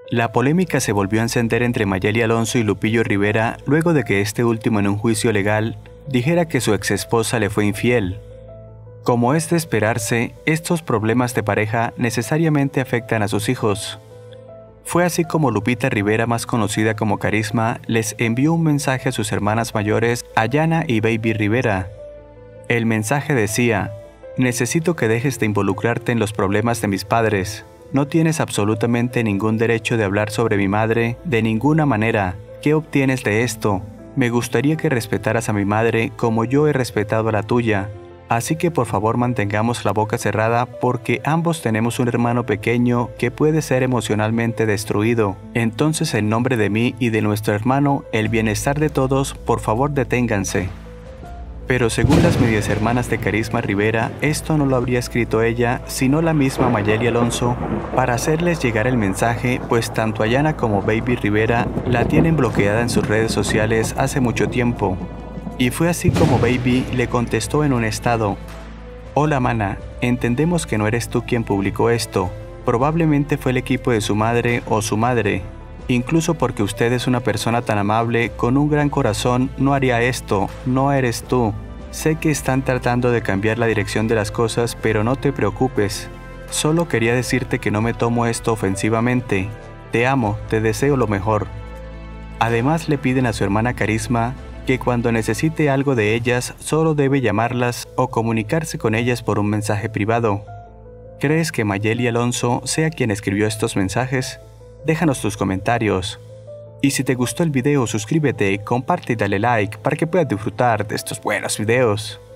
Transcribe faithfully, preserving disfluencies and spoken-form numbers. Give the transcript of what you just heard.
La polémica se volvió a encender entre Mayeli Alonso y Lupillo Rivera luego de que este último en un juicio legal dijera que su exesposa le fue infiel. Como es de esperarse, estos problemas de pareja necesariamente afectan a sus hijos. Fue así como Lupita Rivera, más conocida como Carisma, les envió un mensaje a sus hermanas mayores, Ayana y Baby Rivera. El mensaje decía: necesito que dejes de involucrarte en los problemas de mis padres. No tienes absolutamente ningún derecho de hablar sobre mi madre de ninguna manera. ¿Qué obtienes de esto? Me gustaría que respetaras a mi madre como yo he respetado a la tuya. Así que por favor mantengamos la boca cerrada porque ambos tenemos un hermano pequeño que puede ser emocionalmente destruido. Entonces, en nombre de mí y de nuestro hermano, el bienestar de todos, por favor deténganse. Pero según las medias hermanas de Carisma Rivera, esto no lo habría escrito ella, sino la misma Mayeli Alonso, para hacerles llegar el mensaje, pues tanto Ayana como Baby Rivera la tienen bloqueada en sus redes sociales hace mucho tiempo. Y fue así como Baby le contestó en un estado: hola mana, entendemos que no eres tú quien publicó esto, probablemente fue el equipo de su madre o su madre. Incluso porque usted es una persona tan amable, con un gran corazón, no haría esto, no eres tú. Sé que están tratando de cambiar la dirección de las cosas, pero no te preocupes. Solo quería decirte que no me tomo esto ofensivamente. Te amo, te deseo lo mejor. Además le piden a su hermana Carisma que cuando necesite algo de ellas, solo debe llamarlas o comunicarse con ellas por un mensaje privado. ¿Crees que Mayeli Alonso sea quien escribió estos mensajes? Déjanos tus comentarios. Y si te gustó el video, suscríbete, comparte y dale like para que puedas disfrutar de estos buenos videos.